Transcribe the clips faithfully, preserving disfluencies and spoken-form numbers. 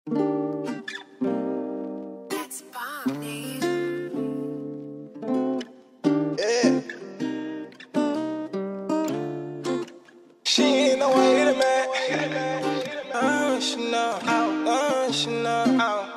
That's bomb, dude. Yeah. She ain't no way to man. Oh, she know. Oh, she know.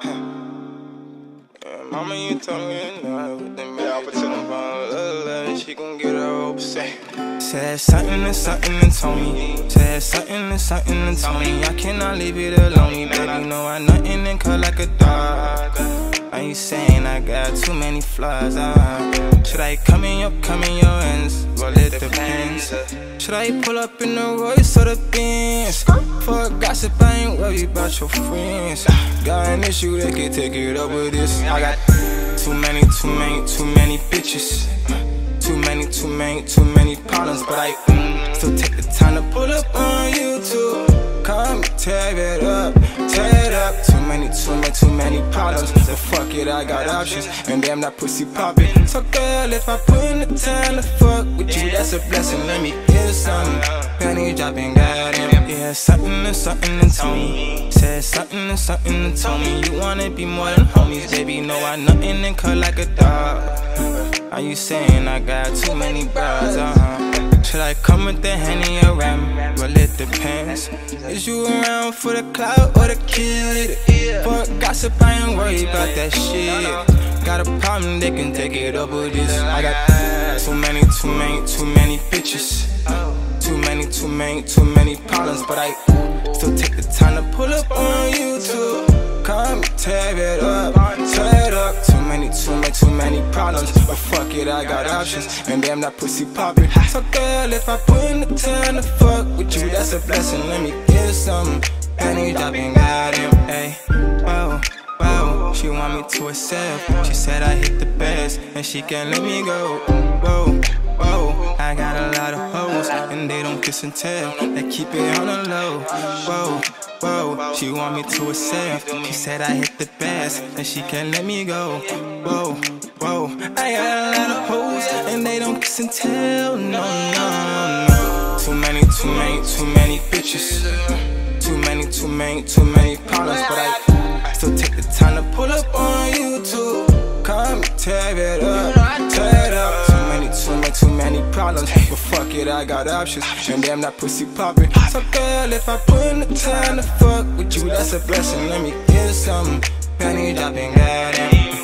Yeah, mama, you told me you know with them bad bitches on phone. She gon' get her over say. Said something and something and told me. Said something and something and told me. I cannot leave it alone. Baby, know I nothing and cut like a dog. Are you saying I got too many flaws? Uh, should I come in your, come in your ends? Well, it depends. Should I pull up in the Royce or the Benz? For gossip, I ain't worried about your friends. Got an issue, they can take it up with this. I got too many, too many, too many bitches. Too many, too many, too many problems. But I mm, still take the time to pull up on YouTube. Come tear it up, tear it up. Too many, too many, too many problems. So fuck it, I got options. And damn, that pussy poppin'. So girl, if I put in the time to fuck with you, that's a blessing. Let me hear something. Penny dropping, goddamn. Yeah, something and something and told me. Said something and something and told me. You wanna be more than homies, baby. Know I nothing and cut like a dog. Are you saying I got too many bras? Uh-huh. Should I come with the Henny or Ram? Well, it depends. Is you around for the clout or the kid? For gossip, I ain't worried about that shit. Got a problem, they can take it up with this. I got too many, too many, too many bitches. Too many, too many, too many problems. But I still take the time to pull up on YouTube. Come tear it up, tear it up. Too many, too many, too many problems. But fuck it, I got options. And damn, that pussy poppin'. So girl, if I put in the time to fuck with you, that's a blessing. Let me get something. Penny dropping, goddamn, ayy. Whoa, whoa. She want me to herself. She said I hit the best, and she can't let me go. Whoa, whoa. I got a lot of hoes, and they don't kiss and tell. They keep it on the low. Whoa. Whoa, she want me to herself. She said I hit the best, and she can't let me go. Whoa, whoa, I got a lot of hoes, and they don't kiss and tell. No, no, no. Too many, too many, too many bitches. Too many, too many, too many problems. But I still take the time to pull up on YouTube. Come tear it up, tear it up. Too many, too many, too many problems. But fuck it, I got options. And damn, that pussy poppin'. So girl, if I put in the time to fuck with you, that's a blessing. Let me hear something. Penny dropping, goddamn.